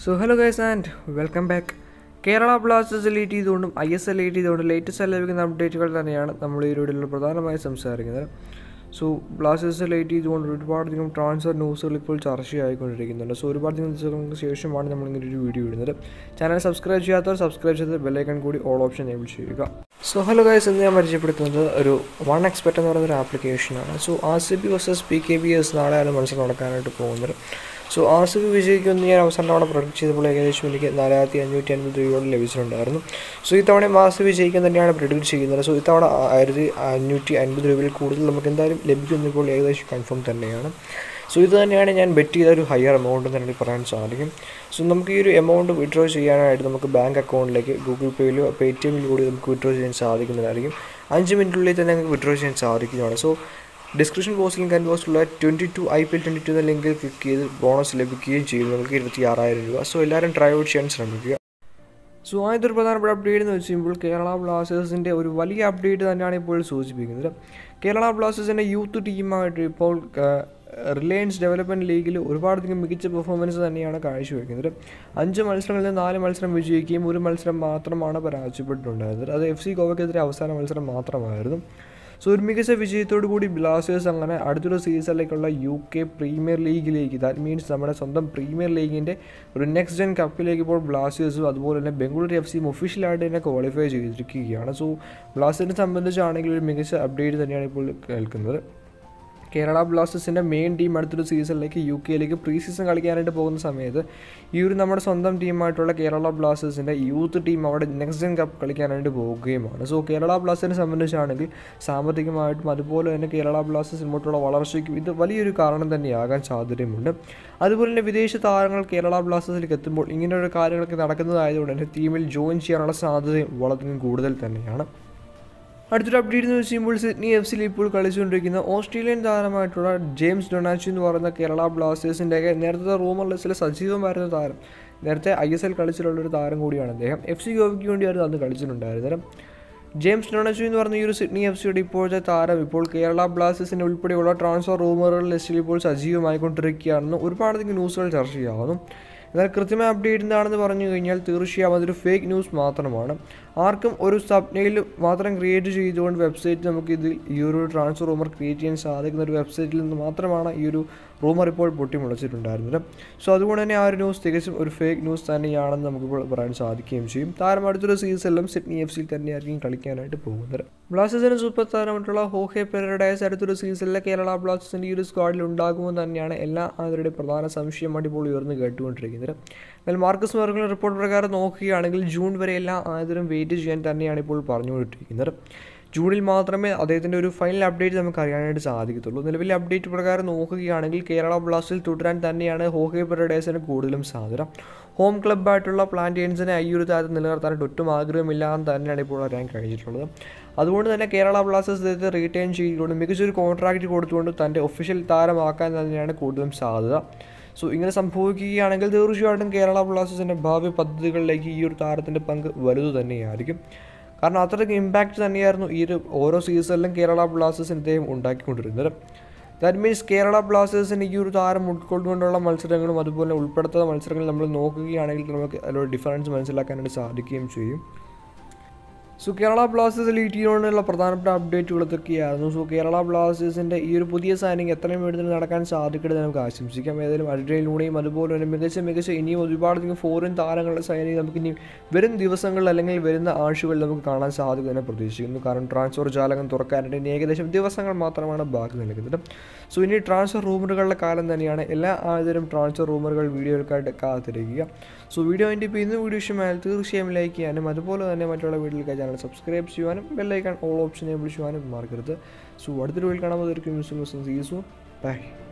So hello guys and welcome back. Kerala Blasters elite ചെയ്തുകൊണ്ടും ISL elite ചെയ്തുകൊണ്ടും latest ലഭിക്കുന്ന അപ്ഡേറ്റുകൾ തന്നെയാണ് നമ്മൾ ഈ വീഡിയോയിൽ പ്രധാനമായും സംസാരിക്കുന്നത്. സോ ബ്ലാസ്റ്റേഴ്സ് elite ചെയ്തുകൊണ്ട് ഒരുപാടധികം ട്രാൻസ്ഫർ ന്യൂസുകൾ ഇപ്പോൾ ചർച്ചയായിക്കൊണ്ടിരിക്കുന്നുണ്ട്. സോ ഒരുപാടധികം ദിവസങ്ങൾക്ക് ശേഷമാണ് നമ്മളിങ്ങനെ ഒരു വീഡിയോ ഇടുന്നത്. ചാനൽ സബ്സ്ക്രൈബ് ചെയ്യാത്തവർ സബ്സ്ക്രൈബ് ചെയ്ത് ബെല്ലൈക്കൺ കൂടി ഓൾ ഓപ്ഷൻ എനേബിൾ ചെയ്യുക. സോ ഹലോ ഗൈസ്, ഇന്ന് ഞാൻ പരിചയപ്പെടുത്തുന്നത് ഒരു OneXBet എന്ന് പറയുന്ന ഒരു ആപ്ലിക്കേഷനാണ്. സോ RCB vs Kbfc നാളെയാണ് മത്സരം നടക്കാനായിട്ട് പോകുന്നത്. സോ RCB വിജയിക്കുമെന്ന് ഞാൻ അവസാനം തവണ പ്രൊഡിക്റ്റ് ചെയ്തപ്പോൾ ഏകദേശം എനിക്ക് 4550 രൂപയോളം ലഭിച്ചിട്ടുണ്ടായിരുന്നു. സോ ഇത്തവണ RCB വിജയിക്കാൻ തന്നെയാണ് പ്രൊഡിക്റ്റ് ചെയ്യുന്നത്. സോ ഇത്തവണ 1550 രൂപയിൽ കൂടുതൽ നമുക്ക് എന്തായാലും ലഭിക്കുമെന്ന് ഇപ്പോൾ ഏകദേശം കൺഫേം തന്നെയാണ്. സോ ഇത് തന്നെയാണ് ഞാൻ ബെറ്റ് ചെയ്ത ഒരു ഹയർ എമൗണ്ട് തന്നെ പറയാൻ സാധിക്കും. സോ നമുക്ക് ഈ ഒരു എമൗണ്ട് വിഡ്രോ ചെയ്യാനായിട്ട് നമുക്ക് ബാങ്ക് അക്കൗണ്ടിലേക്ക് ഗൂഗിൾ പേയിലോ പേടിഎമ്മിലോ കൂടി നമുക്ക് വിഡ്രോ ചെയ്യാൻ സാധിക്കുന്നതായിരിക്കും. 5 മിനിറ്റിനുള്ളിൽ തന്നെ നമുക്ക് വിഡ്രോ ചെയ്യാൻ സാധിക്കുന്നതാണ്. സോ ഡിസ്ക്രിപ്ഷൻ ബോക്സിലും കമൻറ്റ് ബോക്സിലുള്ള 22 IPL 22 എന്ന ലിങ്കിൽ ക്ലിക്ക് ചെയ്ത് ബോണസ് ലഭിക്കുകയും ചെയ്യും. നമുക്ക് 26,000 രൂപ. സോ എല്ലാവരും ട്രൈ ഔട്ട് ചെയ്യാൻ ശ്രമിക്കുക. സോ ആദ്യത്തെ ഒരു പ്രധാനപ്പെട്ട അപ്ഡേറ്റ് എന്ന് വെച്ച് കഴിയുമ്പോൾ കേരള ബ്ലാസ്റ്റേഴ്സിൻ്റെ ഒരു വലിയ അപ്ഡേറ്റ് തന്നെയാണ് ഇപ്പോൾ സൂചിപ്പിക്കുന്നത്. കേരള ബ്ലാസ്റ്റേഴ്സിൻ്റെ യൂത്ത് ടീമായിട്ട് ഇപ്പോൾ റിലയൻസ് ഡെവലപ്മെൻറ്റ് ലീഗിൽ ഒരുപാടധികം മികച്ച പെർഫോമൻസ് തന്നെയാണ് കാഴ്ചവെക്കുന്നത്. 5 മത്സരങ്ങളിൽ 4 മത്സരം വിജയിക്കുകയും 1 മത്സരം മാത്രമാണ് പരാജയപ്പെട്ടിട്ടുണ്ടായിരുന്നത്. അത് FC ഗോവയ്ക്കെതിരെ അവസാന മത്സരം മാത്രമായിരുന്നു. സോ ഒരു മികച്ച വിജയത്തോടു കൂടി ബ്ലാസ്റ്റേഴ്സ് അങ്ങനെ അടുത്തൊരു സീസണിലേക്കുള്ള UK പ്രീമിയർ ലീഗിലേക്ക്, ദാറ്റ് മീൻസ് നമ്മുടെ സ്വന്തം പ്രീമിയർ ലീഗിൻ്റെ ഒരു നെക്സ്റ്റ് ജെൻ കപ്പിലേക്ക് ഇപ്പോൾ ബ്ലാസ്റ്റേഴ്സും അതുപോലെ തന്നെ ബംഗളൂരു FCയും ഒഫീഷ്യലായിട്ട് തന്നെ ക്വാളിഫൈ ചെയ്തിരിക്കുകയാണ്. സോ ബ്ലാസ്റ്റേഴ്സിനെ സംബന്ധിച്ചാണെങ്കിൽ ഒരു മികച്ച അപ്ഡേറ്റ് തന്നെയാണ് ഇപ്പോൾ കേൾക്കുന്നത്. കേരള ബ്ലാസ്റ്റേഴ്സിൻ്റെ മെയിൻ ടീം അടുത്തൊരു സീസണിലേക്ക് UK പ്രീ സീസൺ കളിക്കാനായിട്ട് പോകുന്ന സമയത്ത് ഈ ഒരു നമ്മുടെ സ്വന്തം ടീമായിട്ടുള്ള കേരള ബ്ലാസ്റ്റേഴ്സിൻ്റെ യൂത്ത് ടീം അവിടെ നെക്സ്റ്റ് ജെൻ കപ്പ് കളിക്കാനായിട്ട് പോവുകയുമാണ്. സോ കേരള ബ്ലാസ്റ്റേഴ്സിനെ സംബന്ധിച്ചാണെങ്കിൽ സാമ്പത്തികമായിട്ടും അതുപോലെ തന്നെ കേരള ബ്ലാസ്റ്റേഴ്സ് മുന്നോട്ടുള്ള വളർച്ചയ്ക്കും ഇത് വലിയൊരു കാരണം തന്നെയാകാൻ സാധ്യതയുമുണ്ട്. അതുപോലെ തന്നെ വിദേശ താരങ്ങൾ കേരള ബ്ലാസ്റ്റേഴ്സിലേക്ക് എത്തുമ്പോൾ ഇങ്ങനെയുള്ള കാര്യങ്ങളൊക്കെ നടക്കുന്നതായതുകൊണ്ട് തന്നെ ടീമിൽ ജോയിൻ ചെയ്യാനുള്ള സാധ്യതയും വളരെയധികം കൂടുതൽ തന്നെയാണ്. അടുത്തൊരു അപ്ഡേറ്റ് എന്ന് വെച്ച് കഴിയുമ്പോൾ സിഡ്നി FCയിൽ ഇപ്പോൾ കളിച്ചുകൊണ്ടിരിക്കുന്ന ഓസ്ട്രേലിയൻ താരമായിട്ടുള്ള 𝗙𝗙𝗏𝗏 എന്ന് പറയുന്ന കേരള ബ്ലാസ്റ്റേഴ്സിൻ്റെയൊക്കെ നേരത്തെ റൂമർ ലിസ്റ്റിൽ സജീവമായിരുന്ന താരം, നേരത്തെ ISL കളിച്ചിട്ടുള്ളൊരു താരം കൂടിയാണ് അദ്ദേഹം. FC ഗോവയ്ക്ക് വേണ്ടിയായിരുന്നു അന്ന് കളിച്ചിട്ടുണ്ടായിരുന്നത്. 𝗙𝗙𝗏𝗏 എന്ന് പറഞ്ഞ ഈ ഒരു സിഡ്നി FCയുടെ ഇപ്പോഴത്തെ താരം ഇപ്പോൾ കേരള ബ്ലാസ്റ്റേഴ്സിൻ്റെ ഉൾപ്പെടെയുള്ള ട്രാൻസ്ഫർ റൂമറുകൾ ലിസ്റ്റിൽ ഇപ്പോൾ സജീവമായിക്കൊണ്ടിരിക്കുകയാണെന്ന് ഒരുപാടധികം ന്യൂസുകൾ ചർച്ചയാകുന്നു. എന്നാൽ കൃത്യമായ അപ്ഡേറ്റ് എന്താണെന്ന് പറഞ്ഞു കഴിഞ്ഞാൽ തീർച്ചയായും അതൊരു ഫേക്ക് ന്യൂസ് മാത്രമാണ്. ആർക്കും ഒരു സബ്നെയിൽ മാത്രം ക്രിയേറ്റ് ചെയ്തുകൊണ്ട് വെബ്സൈറ്റ് നമുക്ക് ഇതിൽ ഈ ഒരു ട്രാൻസ്ഫർ റൂമർ ക്രിയേറ്റ് ചെയ്യാൻ സാധിക്കുന്ന ഒരു വെബ്സൈറ്റിൽ നിന്ന് മാത്രമാണ് ഈ ഒരു റൂമർ ഇപ്പോൾ പൊട്ടിമുളച്ചിട്ടുണ്ടായിരുന്നത്. സോ അതുകൊണ്ട് തന്നെ ആ ഒരു ന്യൂസ് തികച്ചും ഒരു ഫേക്ക് ന്യൂസ് തന്നെയാണെന്ന് നമുക്കിപ്പോൾ പറയാൻ സാധിക്കുകയും ചെയ്യും. താരം അടുത്തൊരു സീസണിലും സിഡ്നി FCയിൽ തന്നെയായിരിക്കും കളിക്കാനായിട്ട് പോകുന്നത്. ബ്ലാസ്റ്റേഴ്സിന് സൂപ്പർ താരമായിട്ടുള്ള 𝗘𝗢𝗥𝗚𝗧 അടുത്തൊരു സീസണിലെ കേരള ബ്ലാസ്റ്റേഴ്സിൻ്റെ ഈ ഒരു സ്ക്വാഡിൽ ഉണ്ടാകുമെന്ന് തന്നെയാണ് എല്ലാ ആളുകളുടെ പ്രധാന സംശയമായിട്ട് ഇപ്പോൾ ഉയർന്നു കേട്ടുകൊണ്ടിരിക്കുന്നത്. എന്നാൽ മാർക്കസ് മെർഗിളിൻ്റെ റിപ്പോർട്ട് പ്രകാരം നോക്കുകയാണെങ്കിൽ ജൂൺ വരെ എല്ലാ ആയതിനും വെയിറ്റ് ചെയ്യാൻ തന്നെയാണ് ഇപ്പോൾ പറഞ്ഞുകൊണ്ടിരിക്കുന്നത്. ജൂണിൽ മാത്രമേ അദ്ദേഹത്തിൻ്റെ ഒരു ഫൈനൽ അപ്ഡേറ്റ് നമുക്ക് അറിയാനായിട്ട് സാധിക്കത്തുള്ളൂ. നിലവിലെ അപ്ഡേറ്റ് പ്രകാരം നോക്കുകയാണെങ്കിൽ കേരള ബ്ലാസ്റ്റേഴ്സിൽ തുടരാൻ തന്നെയാണ് 𝗘𝗢𝗥𝗚𝗧ന് കൂടുതലും സാധ്യത. ഹോം ക്ലബ്ബായിട്ടുള്ള പ്ലാന്റേൺസിനെ ഈ ഒരു താരത്തെ നിലനിർത്താനായിട്ട് ഒട്ടും ആഗ്രഹമില്ലാന്ന് തന്നെയാണ് ഇപ്പോൾ അറിയാൻ കഴിഞ്ഞിട്ടുള്ളത്. അതുകൊണ്ട് തന്നെ കേരള ബ്ലാസ്റ്റേഴ്സ് അദ്ദേഹത്തെ റീറ്റെയിൻ ചെയ്തുകൊണ്ട് മികച്ചൊരു കോൺട്രാക്റ്റ് കൊടുത്തുകൊണ്ട് തൻ്റെ ഒഫീഷ്യൽ താരമാക്കാൻ തന്നെയാണ് കൂടുതലും സാധ്യത. സോ ഇങ്ങനെ സംഭവിക്കുകയാണെങ്കിൽ തീർച്ചയായിട്ടും കേരള ബ്ലാസ്റ്റേഴ്സിൻ്റെ ഭാവി പദ്ധതികളിലേക്ക് ഈ ഒരു താരത്തിൻ്റെ പങ്ക് വലുതു തന്നെയായിരിക്കും. കാരണം അത്രയ്ക്ക് ഇമ്പാക്റ്റ് തന്നെയായിരുന്നു ഈ ഒരു ഓരോ സീസണിലും കേരള ബ്ലാസ്റ്റേഴ്സിന് ഇദ്ദേഹം ഉണ്ടാക്കിക്കൊണ്ടിരുന്നത്. ദാറ്റ് മീൻസ് കേരള ബ്ലാസ്റ്റേഴ്സിന് ഈ ഒരു താരം ഉൾക്കൊണ്ടുകൊണ്ടുള്ള മത്സരങ്ങളും അതുപോലെ ഉൾപ്പെടുത്താത്ത മത്സരങ്ങൾ നമ്മൾ നോക്കുകയാണെങ്കിൽ നമുക്ക് അതിലൊരു ഡിഫറൻസ് മനസ്സിലാക്കാനായിട്ട് സാധിക്കുകയും ചെയ്യും. സോ കേരള ബ്ലാസ്റ്റേഴ്സ് ലീഗിലുള്ള പ്രധാനപ്പെട്ട അപ്ഡേറ്റുകൾ ഇതൊക്കെയായിരുന്നു. സോ കേരള ബ്ലാസ്റ്റേഴ്സിൻ്റെ ഈ ഒരു പുതിയ സൈനിങ് എത്രയും വേണ്ടി നടക്കാൻ സാധിക്കട്ടെ നമുക്ക് ആശംസിക്കാം. ഏതായാലും 𝗙𝗙𝗏𝗏 അതുപോലെ തന്നെ മികച്ച ഇനിയും ഒരുപാടധികം ഫോറിൻ താരങ്ങളുടെ സൈനിങ് നമുക്ക് ഇനി വരും ദിവസങ്ങളിൽ അല്ലെങ്കിൽ വരുന്ന ആഴ്ചകളിൽ നമുക്ക് കാണാൻ സാധിക്കും തന്നെ പ്രതീക്ഷിക്കുന്നു. കാരണം ട്രാൻസ്ഫർ ജാലകം തുറക്കാനായിട്ട് ഇനി ഏകദേശം ദിവസങ്ങൾ മാത്രമാണ് ബാക്കി നിൽക്കുന്നത്. സോ ഇനി ട്രാൻസ്ഫർ റൂമറുകളുടെ കാലം തന്നെയാണ്. എല്ലാ ആളുകളും ട്രാൻസ്ഫർ റൂമറുകൾ വീഡിയോകൾക്കായിട്ട് കാത്തിരിക്കുക. സോ വീഡിയോ എൻ്റെ ഇപ്പോൾ ഇന്ന് വീഡിയോ ഇഷ്ടമായാൽ തീർച്ചയായും ലൈക്ക് ചെയ്യാനും അതുപോലെ തന്നെ മറ്റുള്ള വീഡിയോകൾക്കായി ചാനൽ സബ്സ്ക്രൈബ് ചെയ്യാനും ബെല്ലൈക്കൺ ഓൾ ഓപ്ഷൻ എനേബിൾ ചെയ്യാനും മറക്കരുത്. സോ അടുത്തൊരു വീഡിയോയിൽ കാണാൻ. ബൈ.